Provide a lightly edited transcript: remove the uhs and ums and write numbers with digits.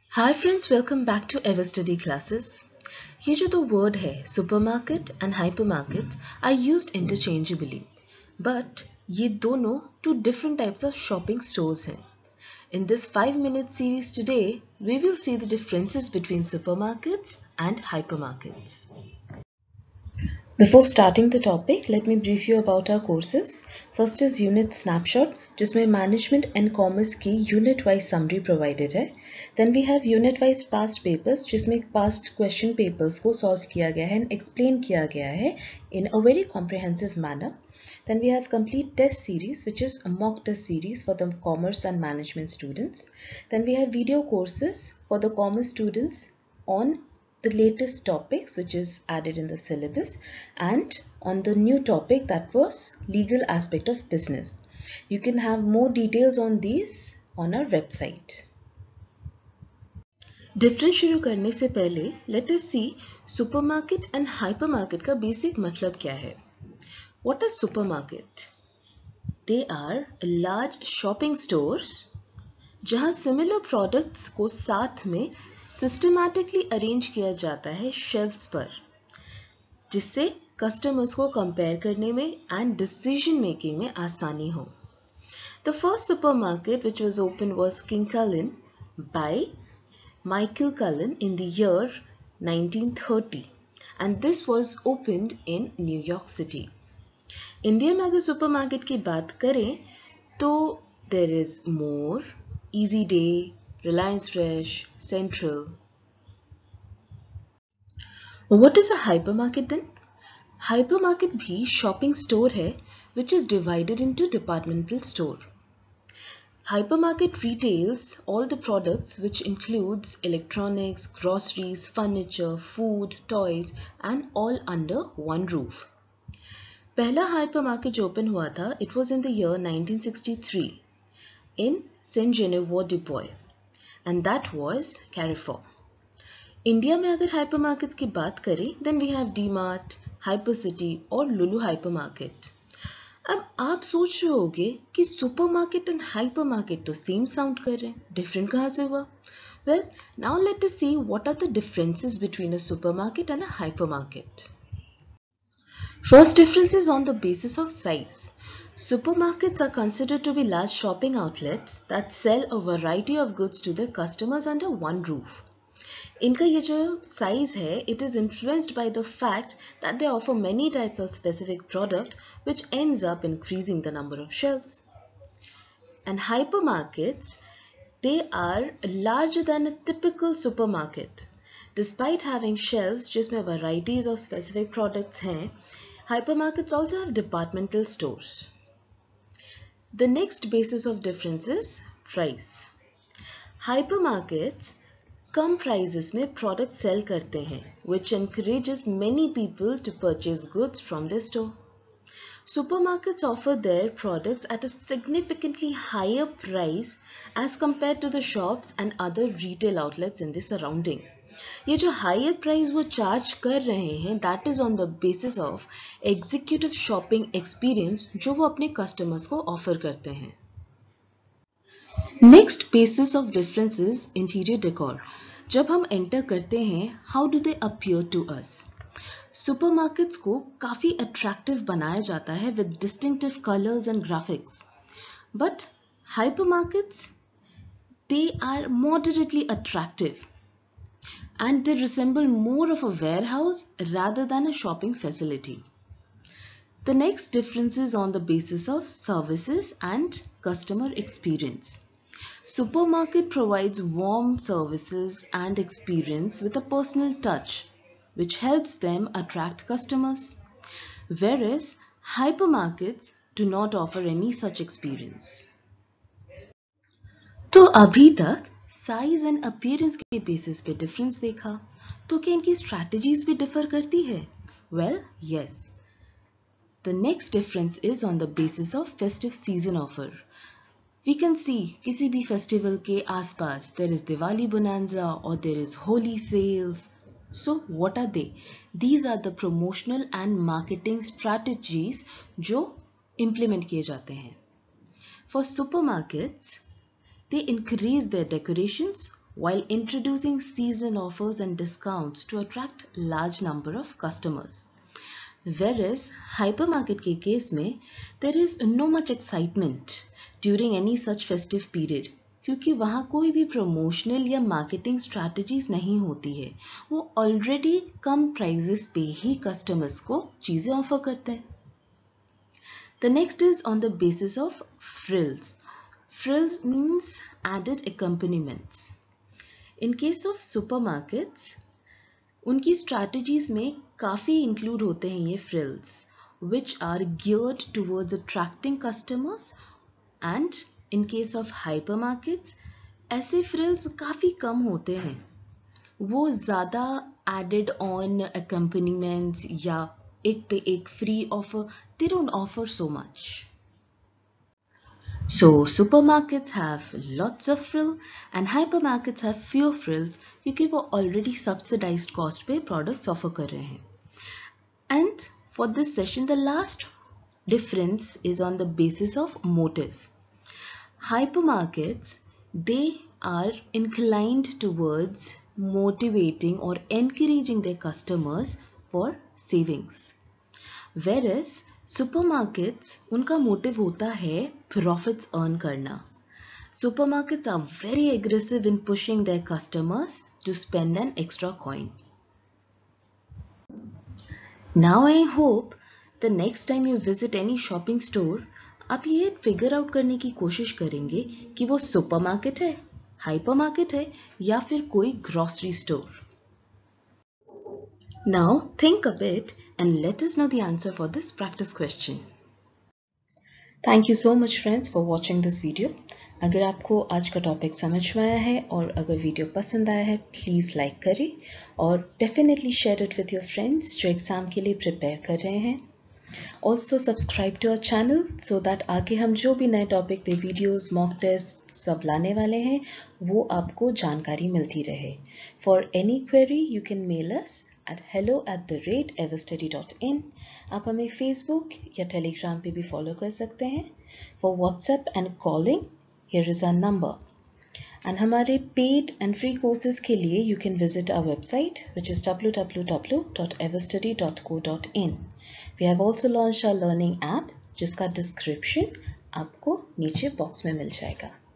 Hi friends, welcome back to Ever Study classes. ये जो दो वर्ड है supermarket and hypermarkets are used interchangeably, but ये दोनों two different types of shopping stores हैं. In this 5-minute series today, we will see the differences between supermarkets and hypermarkets. Before starting the topic, let me brief you about our courses. First is Unit Snapshot, जिसमें Management and Commerce की Unit-wise summary provided है. Then we have Unit-wise Past Papers, जिसमें Past Question Papers को solve किया गया है and explain किया गया है in a very comprehensive manner. Then we have Complete Test Series, which is a mock test series for the Commerce and Management students. Then we have video courses for the Commerce students on the latest topics which is added in the syllabus and on the new topic that was legal aspect of business. You can have more details on these on our website. Difference शुरू करने से पहले let us see supermarket and hypermarket का basic मतलब क्या है. What is supermarket? They are large shopping stores जहाँ similar products को साथ में सिस्टमैटिकली अरेंज किया जाता है शेल्फ्स पर, जिससे कस्टमर्स को कंपेयर करने में एंड डिसीजन मेकिंग में आसानी हो. The first supermarket which was open was King Kullen by Michael Cullen in the year 1930 and this was opened in New York City. India में अगर सुपरमार्केट की बात करें तो there is More, Easyday, Reliance Fresh, Central. What is a hypermarket then? Hypermarket भी shopping store है which is divided into departmental store. Hypermarket retails all the products which includes electronics, groceries, furniture, food, toys and all under one roof. पहला hypermarket जो open हुआ था, it was in the year 1963 in Saint-Geneviève-du-Bois. And that was Carrefour. India में अगर हाइपरमार्केट्स की बात करें then we have D-Mart, Hypercity और Lulu Hypermarket. अब आप सोच रहे होगे कि सुपरमार्केट एंड हाइपरमार्केट तो सेम साउंड कर रहे हैं, डिफरेंट कहाँ से हुआ? Well, now let us see what are the differences between a supermarket and a hypermarket. First difference is on the basis of size. Supermarkets are considered to be large shopping outlets that sell a variety of goods to their customers under one roof. इनका ये जो size है, it is influenced by the fact that they offer many types of specific product which ends up increasing the number of shelves. And hypermarkets, they are larger than a typical supermarket. Despite having shelves जिसमें varieties of specific products हैं, hypermarkets also have departmental stores. The next basis of difference is price. Hypermarkets come prices में product sell करते हैं, which encourages many people to purchase goods from their store. Supermarkets offer their products at a significantly higher price as compared to the shops and other retail outlets in the surrounding. ये जो higher price वो charge कर रहे हैं that is on the basis of executive shopping experience जो वो अपने customers को ऑफर करते हैं. Next basis of difference is interior decor. जब हम एंटर करते हैं how do they appear to us? Supermarkets को काफी अट्रैक्टिव बनाया जाता है with distinctive colours and graphics, but hypermarkets they are moderately attractive and they resemble more of a warehouse rather than a shopping facility. The next difference is on the basis of services and customer experience. Supermarket provides warm services and experience with a personal touch, which helps them attract customers, whereas hypermarkets do not offer any such experience. तो अभी तक size and appearance के basis पे difference देखा, तो क्या इनकी strategies भी डिफर करती है? Well yes. The next difference is on the basis of festive season offer. We can see किसी भी फेस्टिवल के आसपास देयर इज दिवाली बोनांजा और there is Holi sales. So what are they? These are the promotional and marketing strategies जो implement किए जाते हैं. For supermarkets, they increase their decorations while introducing season offers and discounts to attract large number of customers. Whereas hypermarket के case में there is no much excitement during any such festive period, क्योंकि वहाँ कोई भी promotional या marketing strategies नहीं होती है. वो already कम prices पे ही customers को चीज़ें offer करते हैं. The next is on the basis of frills. Frills means added accompaniments. In case of supermarkets, उनकी strategies में काफ़ी include होते हैं ये frills, which are geared towards attracting customers, and in case of hypermarkets, ऐसे frills काफ़ी कम होते हैं. वो ज़्यादा added on accompaniments या एक पे एक free offer, they don't offer so much. So supermarkets have lots of frill and hypermarkets have fewer frills क्योंकि वो already subsidized cost पे products offer कर रहे हैं. And for this session, the last difference is on the basis of motive. Hypermarkets, they are inclined towards motivating or encouraging their customers for savings. Whereas supermarkets, उनका motive होता है profits earn करना. Supermarkets are very aggressive in pushing their customers to spend an extra coin. Now I hope the next time you visit any shopping store, आप ये figure out करने की कोशिश करेंगे कि वो supermarket है, hypermarket है या फिर कोई grocery store. Now think a bit and let us know the answer for this practice question. Thank you so much friends for watching this video. अगर आपको आज का टॉपिक समझ में आया है और अगर वीडियो पसंद आया है प्लीज़ लाइक करें और definitely share it with your friends जो एग्ज़ाम के लिए प्रिपेयर कर रहे हैं. Also subscribe to our channel so that आगे हम जो भी नए टॉपिक पे वीडियोस मॉक टेस्ट सब लाने वाले हैं वो आपको जानकारी मिलती रहे. For any query you can mail us at hello@everstudy.in. आप हमें फेसबुक या टेलीग्राम पे भी फॉलो कर सकते हैं. For WhatsApp and calling here is our number. And हमारे paid and free courses के लिए you can visit our website which is www.everstudy.co.in. We have also launched our learning app जिसका description आपको नीचे बॉक्स में मिल जाएगा.